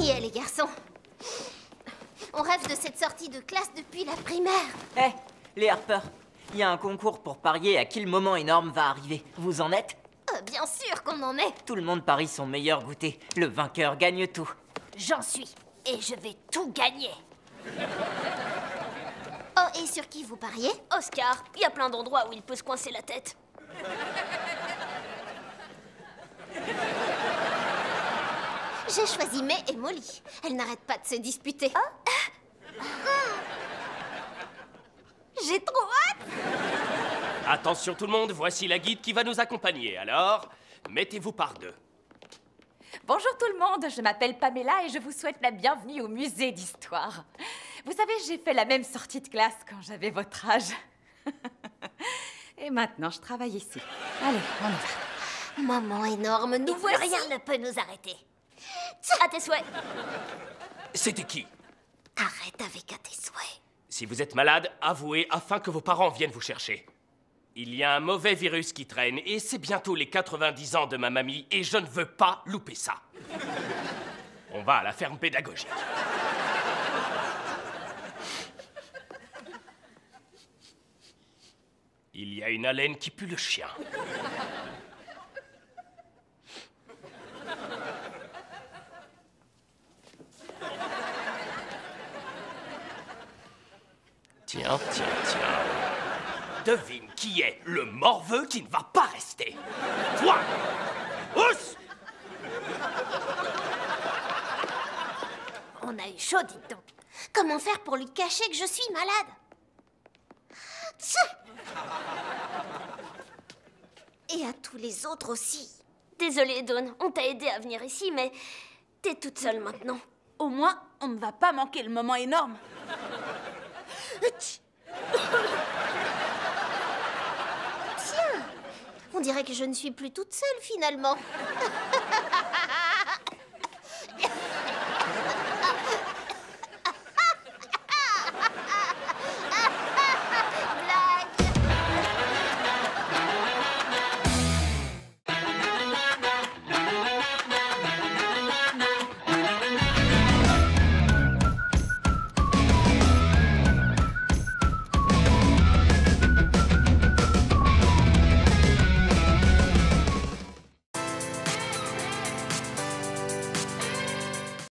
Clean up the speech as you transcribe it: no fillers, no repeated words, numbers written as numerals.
y est, les garçons. On rêve de cette sortie de classe depuis la primaire. Hé, les Harper, il y a un concours pour parier à qui le moment énorme va arriver. Vous en êtes? Bien sûr qu'on en est. Tout le monde parie son meilleur goûter. Le vainqueur gagne tout. J'en suis. Et je vais tout gagner. Oh, et sur qui vous pariez? Oscar, il y a plein d'endroits où il peut se coincer la tête. J'ai choisi May et Molly. Elles n'arrêtent pas de se disputer. J'ai trop hâte. Attention tout le monde, voici la guide qui va nous accompagner. Alors, mettez-vous par deux. Bonjour tout le monde, je m'appelle Pamela et je vous souhaite la bienvenue au musée d'histoire. Vous savez, j'ai fait la même sortie de classe quand j'avais votre âge. Et maintenant, je travaille ici. Allez, on y va. Moment énorme, nous voici. Rien ne peut nous arrêter. À tes souhaits. C'était qui? Arrête avec à tes souhaits. Si vous êtes malade, avouez afin que vos parents viennent vous chercher. Il y a un mauvais virus qui traîne et c'est bientôt les 90 ans de ma mamie et je ne veux pas louper ça. On va à la ferme pédagogique. Il y a une haleine qui pue le chien. Tiens. Devine qui est le morveux qui ne va pas rester. Toi! Ousse! On a eu chaud, dites donc. Comment faire pour lui cacher que je suis malade? Et à tous les autres aussi. Désolée, Dawn, on t'a aidé à venir ici, mais t'es toute seule maintenant. Au moins, on ne va pas manquer le moment énorme. Tiens, on dirait que je ne suis plus toute seule finalement.